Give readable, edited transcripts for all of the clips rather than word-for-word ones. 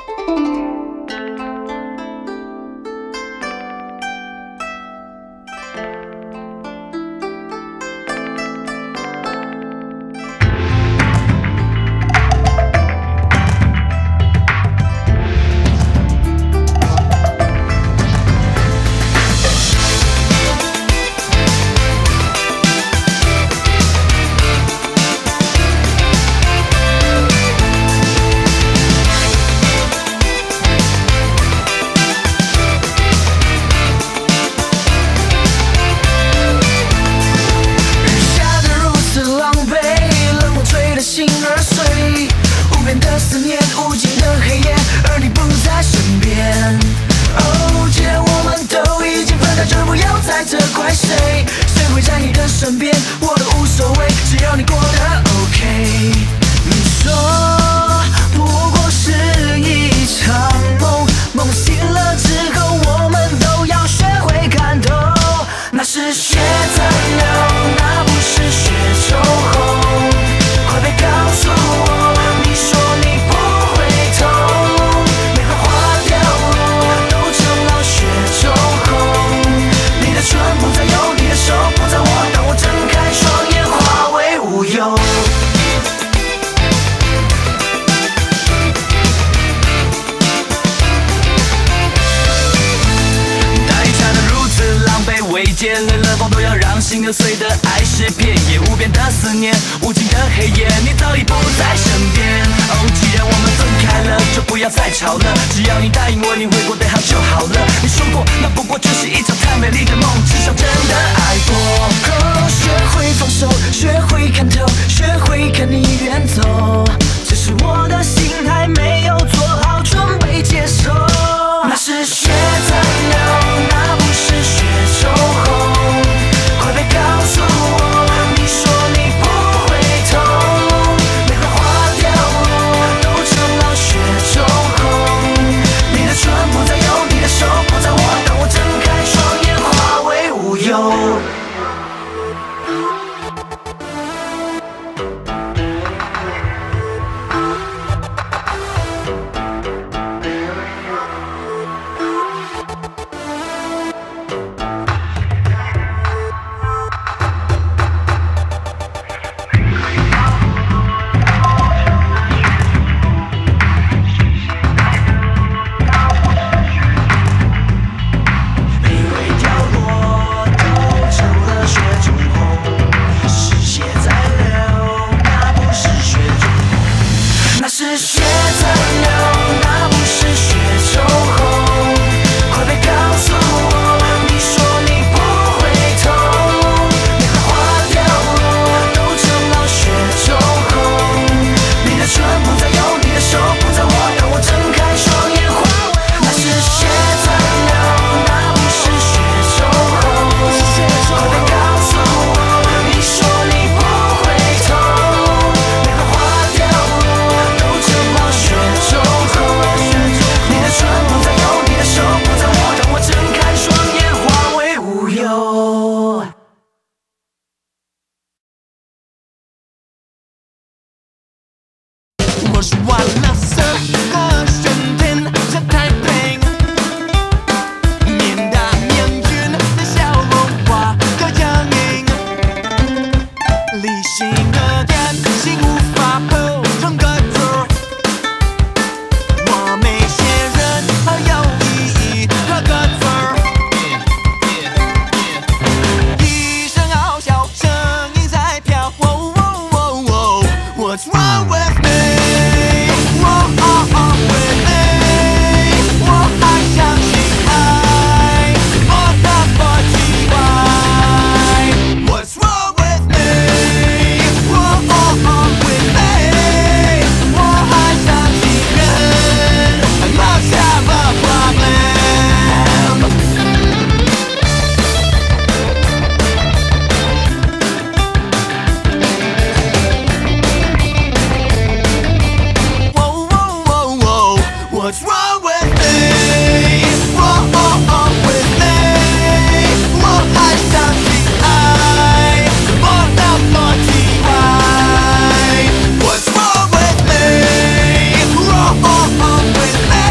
What's wrong with me?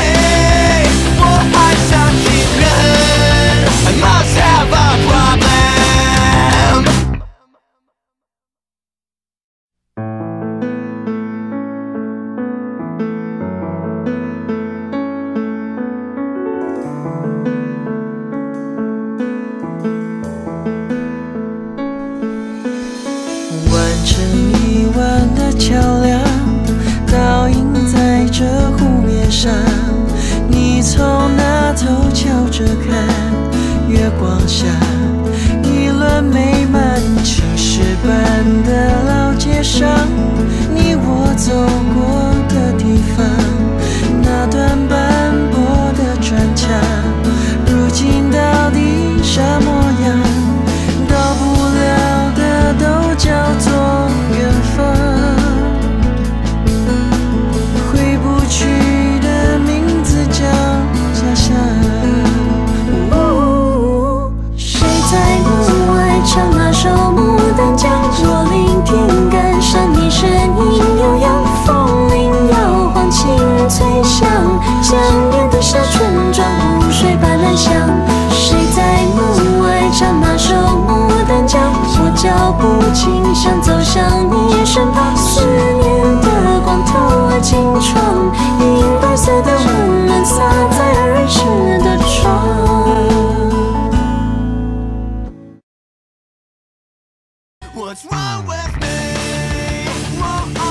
上，你从那头瞧着看，月光下一轮美满，青石板的老街上，你我走过的地方，那段斑驳的砖墙，如今到底啥模样？到不了的都叫做远方，回不去的名字叫家乡。谁在门外唱那首牡丹江？我聆听感伤，你声音悠扬，风铃摇晃，清脆响，想念的小村庄，湖水般蓝香。谁在门外唱那首牡丹江？我脚步轻，想走向你身旁，思念的光透了金窗，银白色的温暖洒在儿时的窗。 What's wrong with me? Whoa,